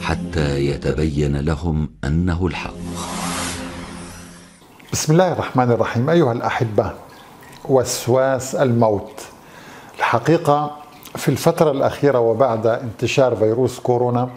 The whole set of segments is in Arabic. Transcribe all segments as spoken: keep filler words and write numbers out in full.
حتى يتبين لهم أنه الحق. بسم الله الرحمن الرحيم. أيها الأحبة، وسواس الموت. الحقيقة في الفترة الأخيرة وبعد انتشار فيروس كورونا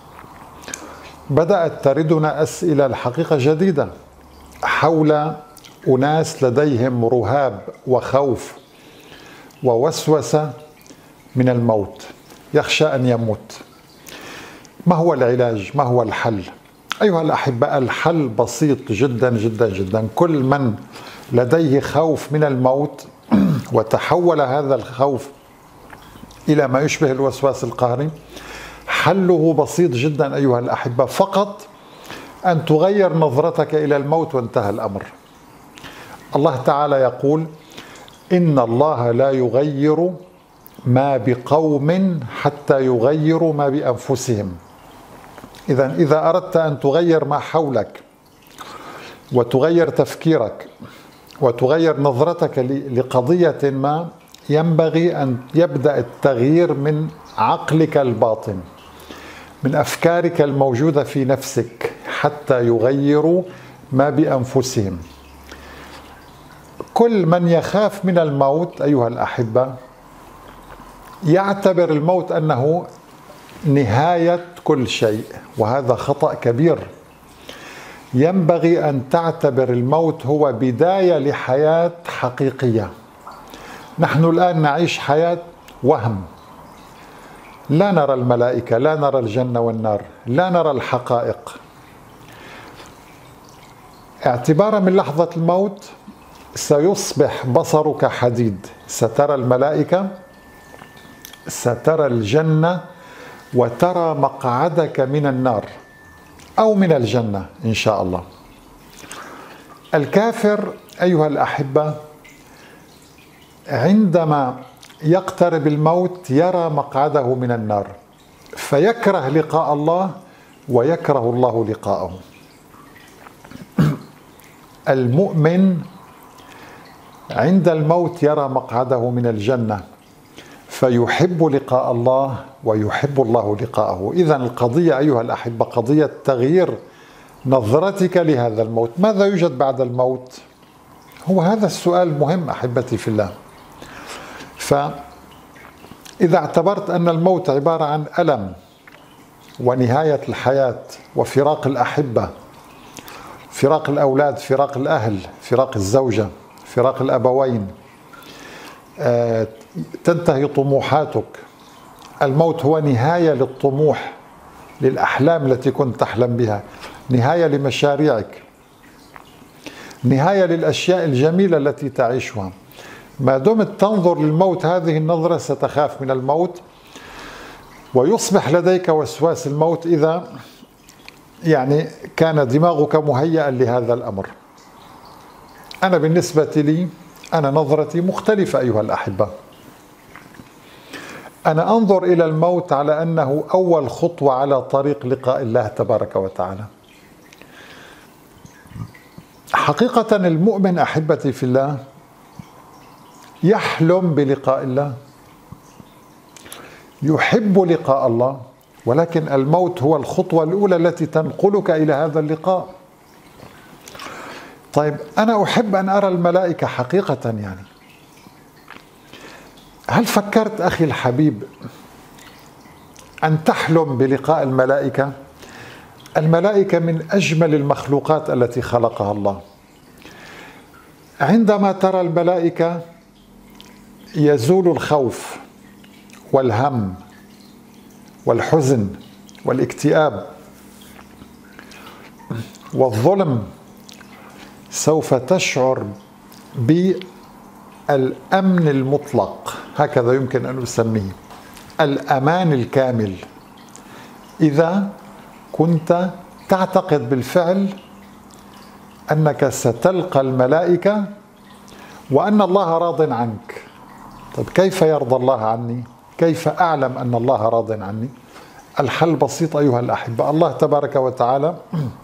بدأت تردنا أسئلة الحقيقة جديدة حول أناس لديهم رهاب وخوف ووسوسة من الموت، يخشى أن يموت. ما هو العلاج؟ ما هو الحل؟ أيها الأحبة، الحل بسيط جدا جدا جدا. كل من لديه خوف من الموت وتحول هذا الخوف إلى ما يشبه الوسواس القهري، حله بسيط جدا أيها الأحبة، فقط أن تغير نظرتك إلى الموت وانتهى الأمر. الله تعالى يقول: إن الله لا يغير ما بقوم حتى يغيروا ما بأنفسهم. إذن إذا أردت أن تغير ما حولك وتغير تفكيرك وتغير نظرتك لقضية ما، ينبغي أن يبدأ التغيير من عقلك الباطن، من أفكارك الموجودة في نفسك، حتى يغيروا ما بأنفسهم. كل من يخاف من الموت أيها الأحبة يعتبر الموت أنه نهاية كل شيء، وهذا خطأ كبير. ينبغي أن تعتبر الموت هو بداية لحياة حقيقية. نحن الآن نعيش حياة وهم، لا نرى الملائكة، لا نرى الجنة والنار، لا نرى الحقائق. اعتبارا من لحظة الموت سيصبح بصرك حديد، سترى الملائكة، سترى الجنة، وترى مقعدك من النار أو من الجنة إن شاء الله. الكافر أيها الأحبة عندما يقترب الموت يرى مقعده من النار، فيكره لقاء الله ويكره الله لقاءه. المؤمن عند الموت يرى مقعده من الجنة، فيحب لقاء الله ويحب الله لقاءه. إذن القضية أيها الأحبة قضية تغيير نظرتك لهذا الموت. ماذا يوجد بعد الموت؟ هو هذا السؤال المهم أحبتي في الله. فإذا اعتبرت أن الموت عبارة عن ألم ونهاية الحياة وفراق الأحبة، فراق الأولاد، فراق الأهل، فراق الزوجة، فراق الأبوين، تنتهي طموحاتك، الموت هو نهاية للطموح، للأحلام التي كنت تحلم بها، نهاية لمشاريعك، نهاية للأشياء الجميلة التي تعيشها. ما دمت تنظر للموت هذه النظرة ستخاف من الموت، ويصبح لديك وسواس الموت إذا يعني كان دماغك مهيئا لهذا الأمر. أنا بالنسبة لي أنا نظرتي مختلفة أيها الأحبة. أنا أنظر إلى الموت على أنه أول خطوة على طريق لقاء الله تبارك وتعالى. حقيقة المؤمن أحبتي في الله يحلم بلقاء الله، يحب لقاء الله، ولكن الموت هو الخطوة الأولى التي تنقلك إلى هذا اللقاء. طيب أنا أحب أن أرى الملائكة حقيقة، يعني هل فكرت أخي الحبيب أن تحلم بلقاء الملائكة؟ الملائكة من أجمل المخلوقات التي خلقها الله. عندما ترى الملائكة يزول الخوف والهم والحزن والاكتئاب والظلم. سوف تشعر بالأمن المطلق، هكذا يمكن أن أسميه، الأمان الكامل، إذا كنت تعتقد بالفعل أنك ستلقى الملائكة وأن الله راض عنك. طيب كيف يرضى الله عني؟ كيف أعلم أن الله راض عني؟ الحل بسيط أيها الأحبة. الله تبارك وتعالى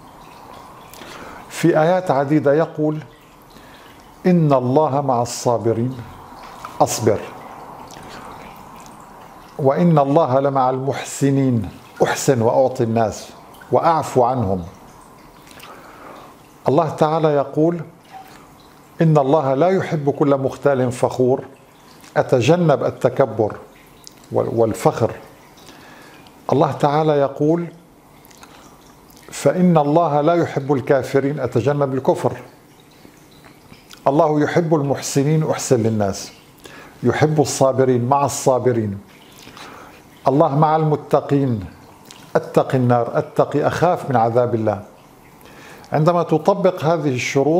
في آيات عديدة يقول: إن الله مع الصابرين، أصبر، وإن الله لمع المحسنين، أحسن وأعطي الناس وأعفو عنهم. الله تعالى يقول: إن الله لا يحب كل مختال فخور. أتجنب التكبر والفخر. الله تعالى يقول: فإن الله لا يحب الكافرين. أتجنب الكفر. الله يحب المحسنين. أحسن للناس. يحب الصابرين. مع الصابرين. الله مع المتقين. أتقي النار. أتقي أخاف من عذاب الله. عندما تطبق هذه الشروط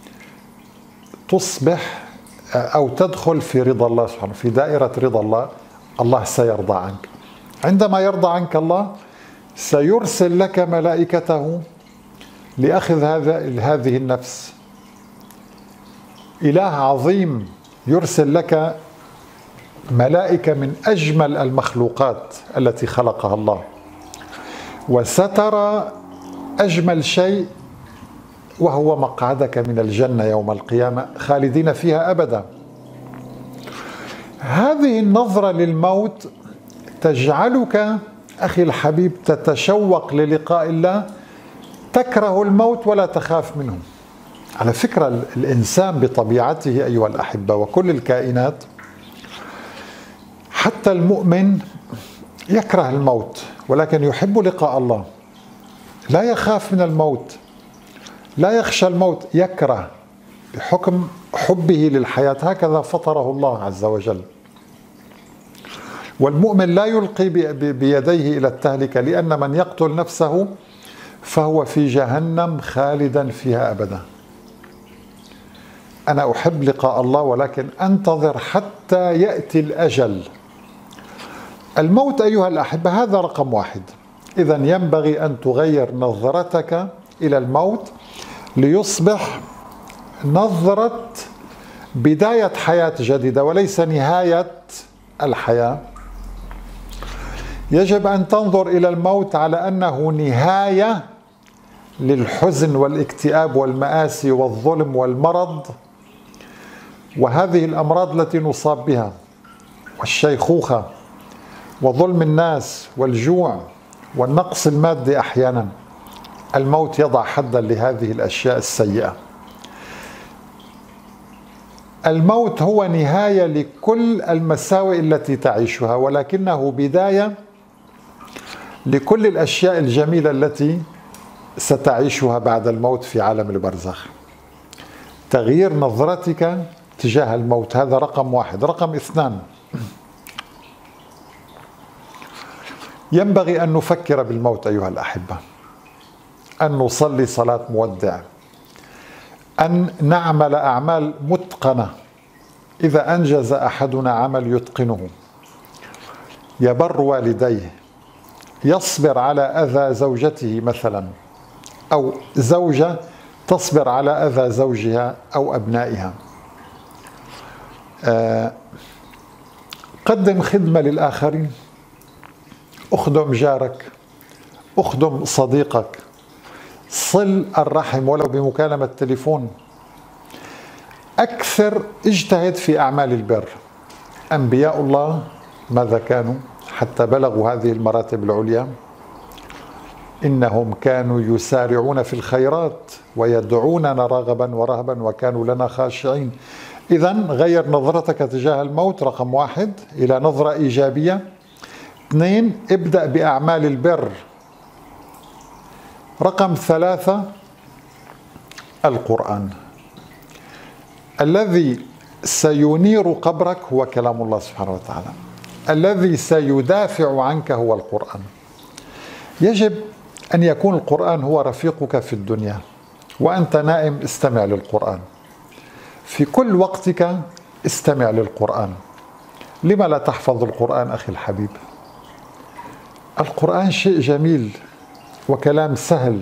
تصبح أو تدخل في رضا الله سبحانه، في دائرة رضا الله. الله سيرضى عنك. عندما يرضى عنك الله سيرسل لك ملائكته لأخذ هذا هذه النفس. إله عظيم يرسل لك ملائكة من أجمل المخلوقات التي خلقها الله، وسترى أجمل شيء وهو مقعدك من الجنة يوم القيامة خالدين فيها أبدا. هذه النظرة للموت تجعلك أخي الحبيب تتشوق للقاء الله، تكره الموت ولا تخاف منه. على فكرة الإنسان بطبيعته أيها الأحبة وكل الكائنات حتى المؤمن يكره الموت ولكن يحب لقاء الله، لا يخاف من الموت، لا يخشى الموت، يكره بحكم حبه للحياة. هكذا فطره الله عز وجل. والمؤمن لا يلقي بيديه إلى التهلكة، لأن من يقتل نفسه فهو في جهنم خالدا فيها أبدا. أنا أحب لقاء الله ولكن أنتظر حتى يأتي الأجل. الموت أيها الأحبة هذا رقم واحد. إذن ينبغي أن تغير نظرتك إلى الموت ليصبح نظرة بداية حياة جديدة وليس نهاية الحياة. يجب أن تنظر إلى الموت على أنه نهاية للحزن والاكتئاب والمآسي والظلم والمرض وهذه الأمراض التي نصاب بها، والشيخوخة وظلم الناس والجوع والنقص المادي أحيانا. الموت يضع حدا لهذه الأشياء السيئة. الموت هو نهاية لكل المساوئ التي تعيشها، ولكنه بداية لكل الأشياء الجميلة التي ستعيشها بعد الموت في عالم البرزخ. تغيير نظرتك تجاه الموت هذا رقم واحد. رقم اثنان، ينبغي أن نفكر بالموت أيها الأحبة، أن نصلي صلاة مودع، أن نعمل أعمال متقنة. إذا أنجز أحدنا عمل يتقنه، يبر والديه، يصبر على أذى زوجته مثلا، أو زوجة تصبر على أذى زوجها أو أبنائها، آه قدم خدمة للآخرين، أخدم جارك، أخدم صديقك، صل الرحم ولو بمكالمة تليفون، أكثر، اجتهد في أعمال البر. أنبياء الله ماذا كانوا حتى بلغوا هذه المراتب العليا؟ إنهم كانوا يسارعون في الخيرات ويدعوننا رغبا ورهبا وكانوا لنا خاشعين. إذن غير نظرتك تجاه الموت رقم واحد إلى نظرة إيجابية. اثنين، ابدأ بأعمال البر. رقم ثلاثة، القرآن. الذي سينير قبرك هو كلام الله سبحانه وتعالى، الذي سيدافع عنك هو القرآن. يجب أن يكون القرآن هو رفيقك في الدنيا، وأنت نائم استمع للقرآن، في كل وقتك استمع للقرآن. لما لا تحفظ القرآن أخي الحبيب؟ القرآن شيء جميل وكلام سهل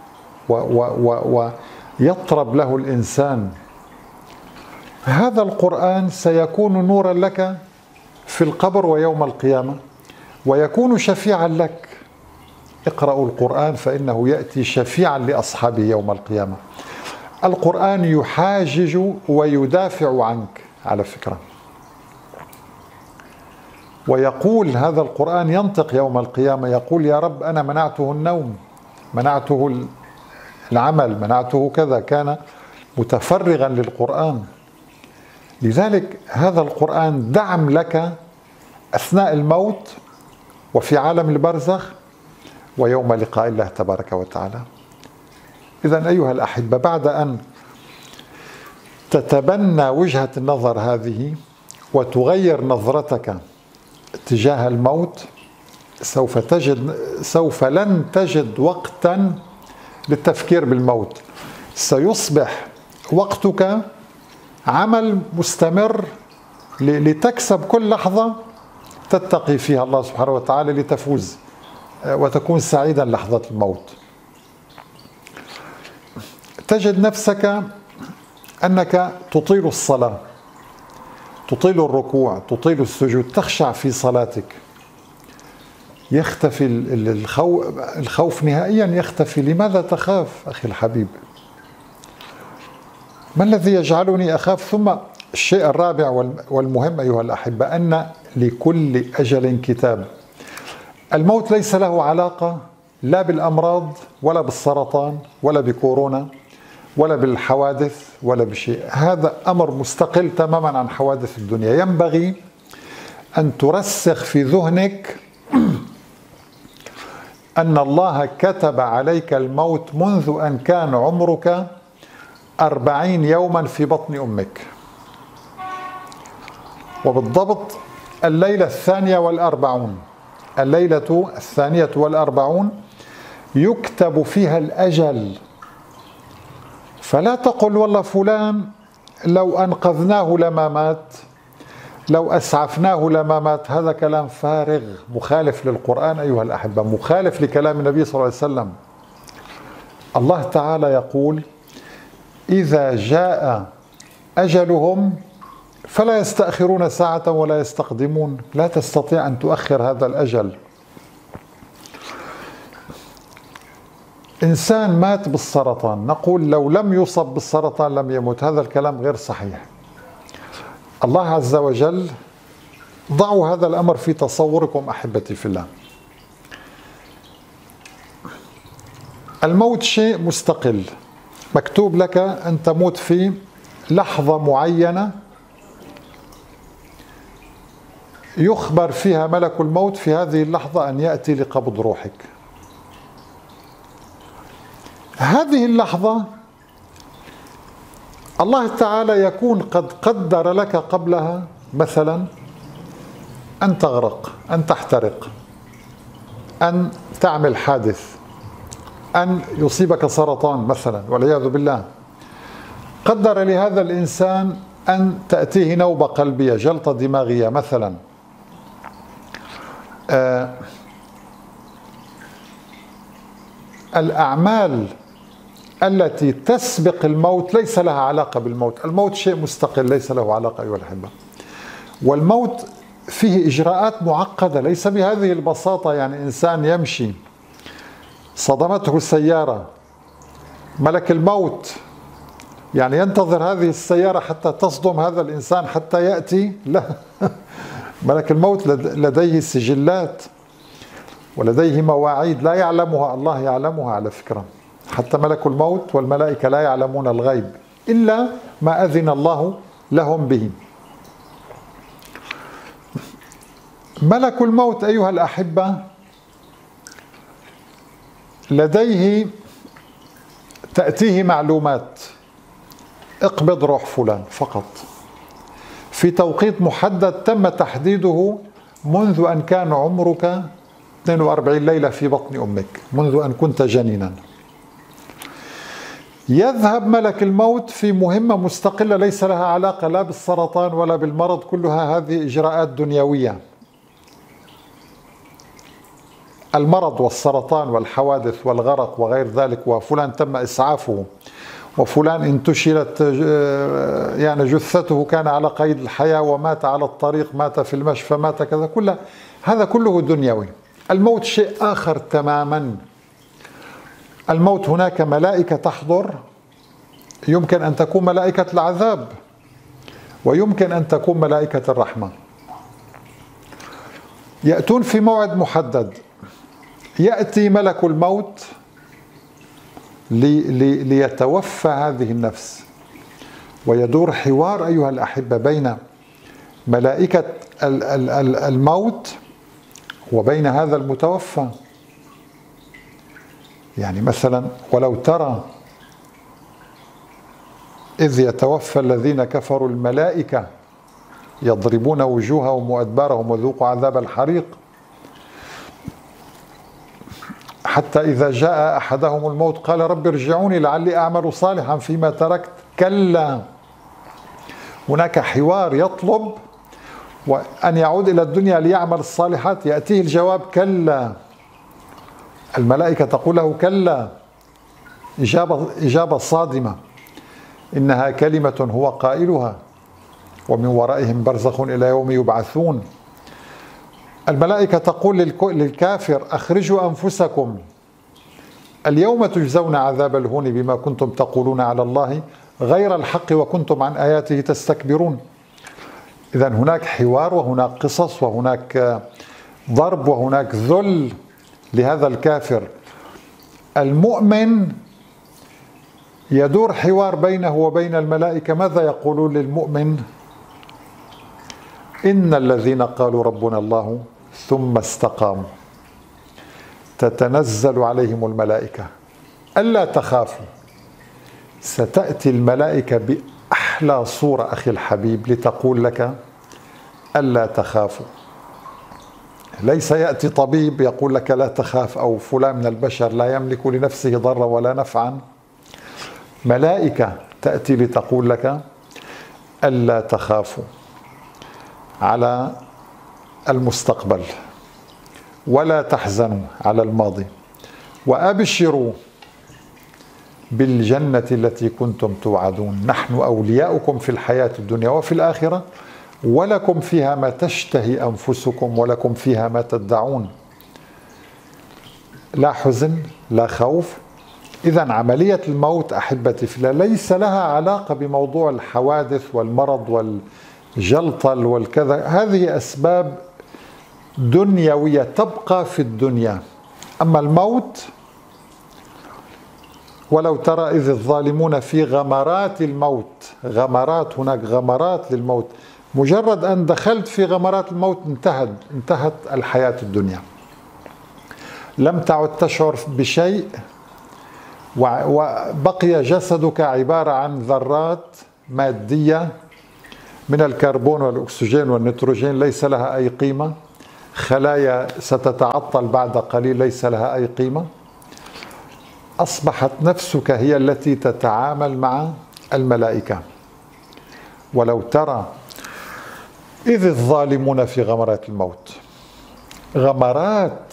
ويطرب له الإنسان. هذا القرآن سيكون نورا لك في القبر ويوم القيامة، ويكون شفيعا لك. اقرأوا القرآن فإنه يأتي شفيعا لأصحابه يوم القيامة. القرآن يحاجج ويدافع عنك على فكرة. ويقول هذا القرآن، ينطق يوم القيامة يقول: يا رب أنا منعته النوم، منعته العمل، منعته كذا، كان متفرغا للقرآن. لذلك هذا القرآن دعم لك أثناء الموت وفي عالم البرزخ ويوم لقاء الله تبارك وتعالى. إذن أيها الأحبة، بعد أن تتبنى وجهة النظر هذه وتغير نظرتك تجاه الموت، سوف تجد سوف لن تجد وقتا للتفكير بالموت. سيصبح وقتك عمل مستمر لتكسب كل لحظة تتقي فيها الله سبحانه وتعالى لتفوز وتكون سعيدا لحظة الموت. تجد نفسك أنك تطيل الصلاة، تطيل الركوع، تطيل السجود، تخشع في صلاتك، يختفي الخوف, الخوف نهائيا يختفي. لماذا تخاف أخي الحبيب؟ ما الذي يجعلني أخاف؟ ثم الشيء الرابع والمهم أيها الأحبة، أن لكل أجل كتاب. الموت ليس له علاقة لا بالأمراض ولا بالسرطان ولا بكورونا ولا بالحوادث ولا بشيء، هذا أمر مستقل تماما عن حوادث الدنيا. ينبغي أن ترسخ في ذهنك أن الله كتب عليك الموت منذ أن كان عمرك أربعين يوما في بطن أمك، وبالضبط الليلة الثانية والأربعون، الليلة الثانية والأربعون يكتب فيها الأجل. فلا تقل والله فلان لو أنقذناه لما مات، لو أسعفناه لما مات. هذا كلام فارغ مخالف للقرآن أيها الأحبة، مخالف لكلام النبي صلى الله عليه وسلم. الله تعالى يقول: إذا جاء أجلهم فلا يستأخرون ساعة ولا يستقدمون. لا تستطيع أن تؤخر هذا الأجل. إنسان مات بالسرطان، نقول لو لم يصب بالسرطان لم يموت. هذا الكلام غير صحيح. الله عز وجل، ضعوا هذا الأمر في تصوركم أحبتي في الله. الموت شيء مستقل، مكتوب لك أن تموت في لحظة معينة يخبر فيها ملك الموت في هذه اللحظة أن يأتي لقبض روحك. هذه اللحظة الله تعالى يكون قد قدر لك قبلها مثلا أن تغرق، أن تحترق، أن تعمل حادث، أن يصيبك سرطان مثلا والعياذ بالله. قدر لهذا الإنسان أن تأتيه نوبة قلبية، جلطة دماغية مثلا. آه الأعمال التي تسبق الموت ليس لها علاقة بالموت. الموت شيء مستقل ليس له علاقة أيها الأحبة. والموت فيه إجراءات معقدة، ليس بهذه البساطة. يعني إنسان يمشي صدمته السيارة، ملك الموت يعني ينتظر هذه السيارة حتى تصدم هذا الإنسان حتى يأتي؟ لا. ملك الموت لديه سجلات ولديه مواعيد لا يعلمها، الله يعلمها على فكرة. حتى ملك الموت والملائكة لا يعلمون الغيب إلا ما أذن الله لهم به. ملك الموت أيها الأحبة لديه، تأتيه معلومات: اقبض روح فلان فقط في توقيت محدد تم تحديده منذ أن كان عمرك اثنين وأربعين ليلة في بطن أمك، منذ أن كنت جنينا. يذهب ملك الموت في مهمة مستقلة ليس لها علاقة لا بالسرطان ولا بالمرض، كلها هذه إجراءات دنيوية. المرض والسرطان والحوادث والغرق وغير ذلك، وفلان تم إسعافه، وفلان انتشلت يعني جثته كان على قيد الحياة ومات على الطريق، مات في المشفى، مات كذا، كله هذا كله دنيوي. الموت شيء آخر تماما. الموت هناك ملائكة تحضر، يمكن أن تكون ملائكة العذاب ويمكن أن تكون ملائكة الرحمة. يأتون في موعد محدد، يأتي ملك الموت لي لي ليتوفى هذه النفس، ويدور حوار أيها الأحبة بين ملائكة الموت وبين هذا المتوفى. يعني مثلا ولو ترى إذ يتوفى الذين كفروا الملائكة يضربون وجوههم وأدبارهم وذوقوا عذاب الحريق، حتى إذا جاء أحدهم الموت قال رب ارجعوني لعلي أعمل صالحا فيما تركت، كلا. هناك حوار يطلب وأن يعود إلى الدنيا ليعمل الصالحات، يأتيه الجواب كلا. الملائكة تقول له كلا، إجابة, إجابة صادمة، إنها كلمة هو قائلها ومن ورائهم برزخ إلى يوم يبعثون. الملائكة تقول للكافر أخرجوا أنفسكم اليوم تجزون عذاب الهون بما كنتم تقولون على الله غير الحق وكنتم عن آياته تستكبرون. إذن هناك حوار وهناك قصص وهناك ضرب وهناك ذل لهذا الكافر. المؤمن يدور حوار بينه وبين الملائكة. ماذا يقولون للمؤمن؟ إن الذين قالوا ربنا الله ثم استقاموا تتنزل عليهم الملائكة ألا تخافوا. ستأتي الملائكة بأحلى صورة أخي الحبيب لتقول لك ألا تخافوا. ليس يأتي طبيب يقول لك لا تخاف، أو فلان من البشر لا يملك لنفسه ضرا ولا نفعا. ملائكة تأتي لتقول لك ألا تخافوا على المستقبل ولا تحزنوا على الماضي، وأبشروا بالجنة التي كنتم توعدون، نحن أولياؤكم في الحياة الدنيا وفي الآخرة ولكم فيها ما تشتهي أنفسكم ولكم فيها ما تدعون. لا حزن لا خوف. إذن عملية الموت أحبتي في الله ليس لها علاقة بموضوع الحوادث والمرض والجلطل والكذا، هذه أسباب دنيوية تبقى في الدنيا. أما الموت، ولو ترى إذ الظالمون في غمرات الموت، غمرات، هناك غمرات للموت، مجرد أن دخلت في غمرات الموت انتهت انتهت الحياة الدنيا، لم تعد تشعر بشيء، وبقي جسدك عبارة عن ذرات مادية من الكربون والأكسجين والنيتروجين ليس لها أي قيمة، خلايا ستتعطل بعد قليل ليس لها أي قيمة. أصبحت نفسك هي التي تتعامل مع الملائكة. ولو ترى إذ الظالمون في غمرات الموت، غمرات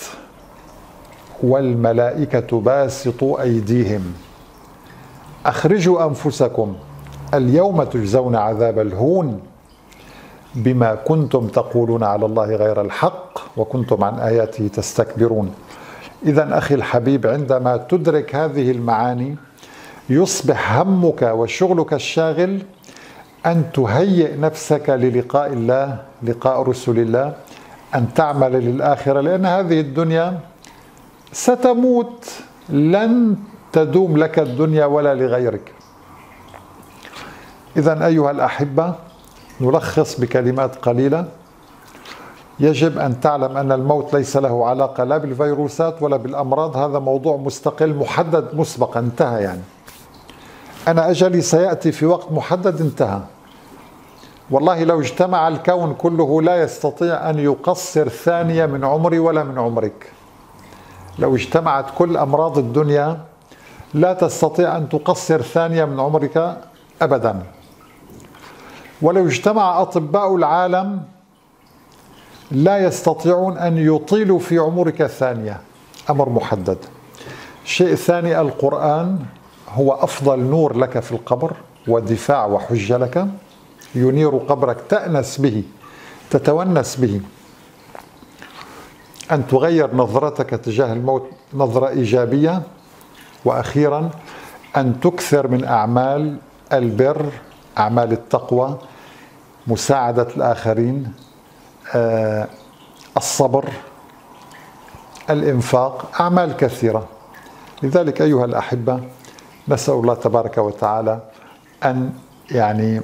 والملائكة باسطوا أيديهم أخرجوا أنفسكم اليوم تجزون عذاب الهون بما كنتم تقولون على الله غير الحق وكنتم عن آياته تستكبرون. إذن أخي الحبيب، عندما تدرك هذه المعاني يصبح همك وشغلك الشاغل أن تهيئ نفسك للقاء الله، لقاء رسل الله، أن تعمل للآخرة، لأن هذه الدنيا ستموت، لن تدوم لك الدنيا ولا لغيرك. إذن أيها الأحبة، نلخص بكلمات قليلة. يجب أن تعلم أن الموت ليس له علاقة لا بالفيروسات ولا بالأمراض، هذا موضوع مستقل محدد مسبقا انتهى. يعني أنا أجلي سيأتي في وقت محدد انتهى. والله لو اجتمع الكون كله لا يستطيع أن يقصر ثانية من عمري ولا من عمرك. لو اجتمعت كل أمراض الدنيا لا تستطيع أن تقصر ثانية من عمرك أبدا. ولو اجتمع أطباء العالم لا يستطيعون أن يطيلوا في عمرك ثانية، أمر محدد. شيء ثاني، القرآن هو أفضل نور لك في القبر ودفاع وحجة لك، ينير قبرك، تأنس به، تتونس به. أن تغير نظرتك تجاه الموت نظرة إيجابية. وأخيرا أن تكثر من أعمال البر، أعمال التقوى، مساعدة الآخرين، الصبر، الإنفاق، أعمال كثيرة. لذلك أيها الأحبة، نسأل الله تبارك وتعالى أن يعني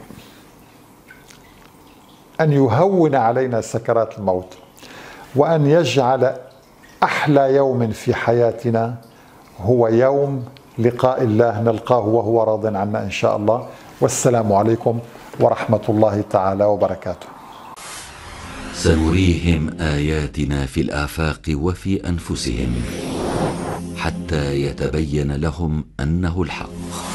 أن يهون علينا سكرات الموت، وأن يجعل أحلى يوم في حياتنا هو يوم لقاء الله، نلقاه وهو راض عنا إن شاء الله. والسلام عليكم ورحمة الله تعالى وبركاته. سنريهم آياتنا في الآفاق وفي أنفسهم حتى يتبين لهم أنه الحق.